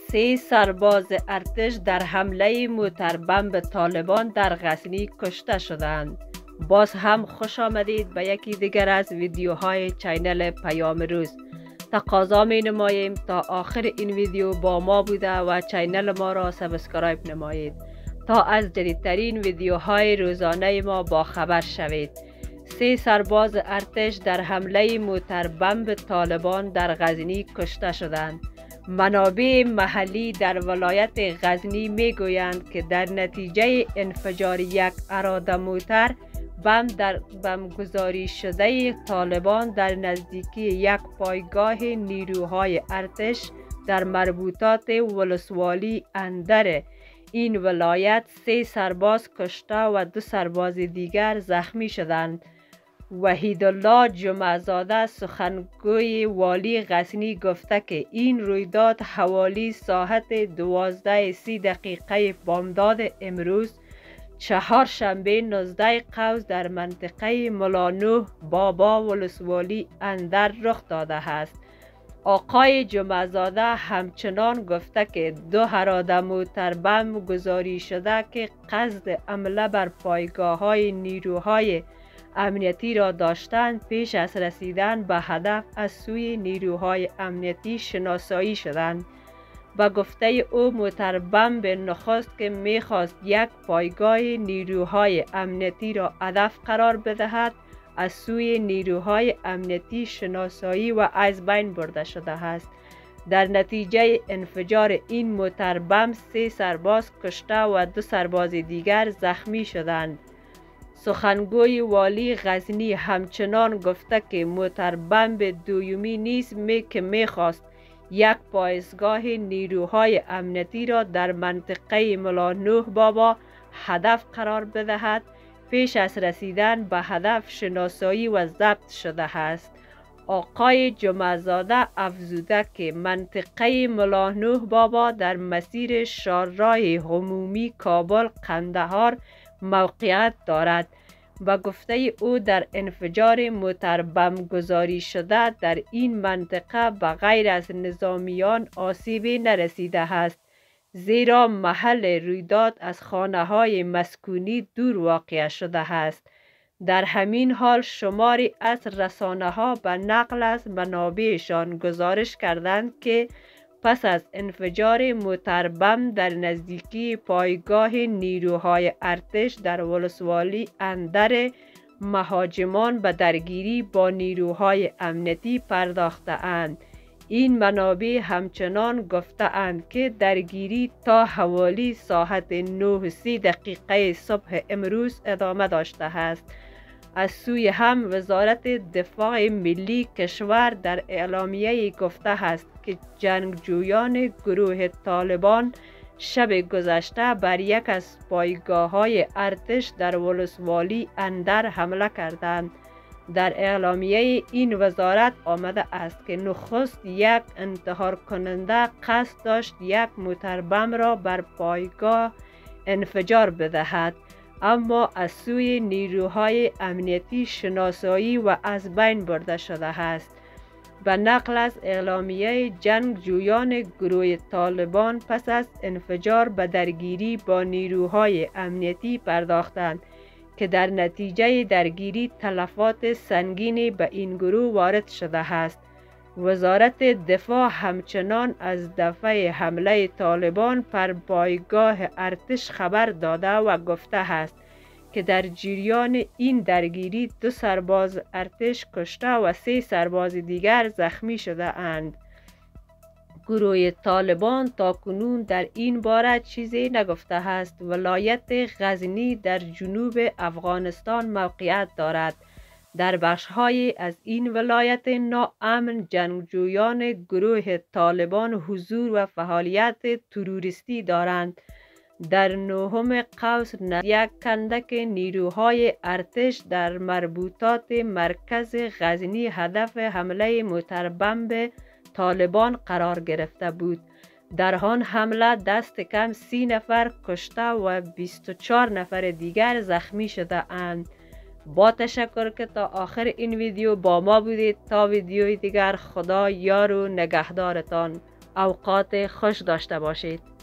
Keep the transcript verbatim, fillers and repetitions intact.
سه سرباز ارتش در حمله موتربمب طالبان در غزنی کشته شدند. باز هم خوش آمدید به یکی دیگر از ویدیوهای چینل پیام روز. تقاضا می نماییم تا آخر این ویدیو با ما بوده و چینل ما را سابسکرایب نمایید تا از جدیدترین ویدیوهای روزانه ما با خبر شوید. سه سرباز ارتش در حمله موتربمب طالبان در غزنی کشته شدند. منابع محلی در ولایت غزنی می گویند که در نتیجه انفجار یک اراده موتر بم در بمبگذاری شده طالبان در نزدیکی یک پایگاه نیروهای ارتش در مربوطات ولسوالی اندر این ولایت سه سرباز کشته و دو سرباز دیگر زخمی شدند. وحیدالله جمعه‌زاده سخنگوی والی غزنی گفته که این رویداد حوالی ساعت دوازده سی دقیقه بامداد امروز چهارشنبه نوزده قوس در منطقه ملانوح بابا ولسوالی اندر رخ داده است. آقای جمعه‌زاده همچنان گفته که دو اراده موتربمب گذاری شده که قصد حمله بر پایگاه های نیروهای امنیتی را داشتند پیش از رسیدن به هدف از سوی نیروهای امنیتی شناسایی شدند. به گفته او موتربمب نخست که میخواست یک پایگاه نیروهای امنیتی را هدف قرار بدهد از سوی نیروهای امنیتی شناسایی و از بین برده شده است. در نتیجه انفجار این موتربمب سه سرباز کشته و دو سرباز دیگر زخمی شدند. سخنگوی والی غزنی همچنان گفته که موتربمب دومی نیز می که میخواست یک پایگاه نیروهای امنیتی را در منطقه ملانوح بابا هدف قرار بدهد پیش از رسیدن به هدف شناسایی و ضبط شده است. آقای جمعه‌زاده افزوده که منطقه ملانوح بابا در مسیر شاهراه عمومی کابل قندهار موقعیت دارد. و گفته او در انفجار موتربمب گذاری شده در این منطقه به غیر از نظامیان آسیبی نرسیده است، زیرا محل رویداد از خانه های مسکونی دور واقع شده است. در همین حال شماری از رسانه ها به نقل از منابعشان گزارش کردند که پس از انفجار موتربمب در نزدیکی پایگاه نیروهای ارتش در ولسوالی اندر مهاجمان به درگیری با نیروهای امنیتی پرداخته اند. این منابع همچنان گفته اند که درگیری تا حوالی ساعت نه و سی دقیقه صبح امروز ادامه داشته است. از سوی هم وزارت دفاع ملی کشور در اعلامیه گفته است که جنگجویان گروه طالبان شب گذشته بر یک از پایگاه های ارتش در ولسوالی اندر حمله کردند. در اعلامیه این وزارت آمده است که نخست یک انتحار کننده قصد داشت یک موتربمب را بر پایگاه انفجار بدهد، اما از سوی نیروهای امنیتی شناسایی و از بین برده شده است. به نقل از اعلامیه جنگجویان گروه طالبان پس از انفجار به درگیری با نیروهای امنیتی پرداختند که در نتیجه درگیری تلفات سنگینی به این گروه وارد شده است. وزارت دفاع همچنان از دفع حمله طالبان بر پایگاه ارتش خبر داده و گفته است که در جریان این درگیری دو سرباز ارتش کشته و سه سرباز دیگر زخمی شده اند. گروه طالبان تاکنون در این باره چیزی نگفته است. ولایت غزنی در جنوب افغانستان موقعیت دارد. در بخش‌های از این ولایت ناامن جنگجویان گروه طالبان حضور و فعالیت تروریستی دارند. در نهم قوس یک کندک نیروهای ارتش در مربوطات مرکز غزنی هدف حمله موتربمب طالبان قرار گرفته بود. در آن حمله دست کم سی نفر کشته و بیست و چهار نفر دیگر زخمی شده اند. با تشکر که تا آخر این ویدیو با ما بودید. تا ویدیوی دیگر خدا یار و نگهدارتان. اوقات خوش داشته باشید.